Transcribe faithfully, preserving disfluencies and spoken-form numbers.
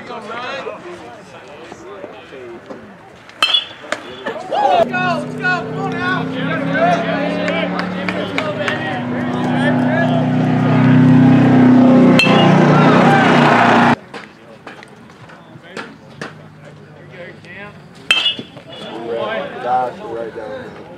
Let's go, let's go, come on now. Right down.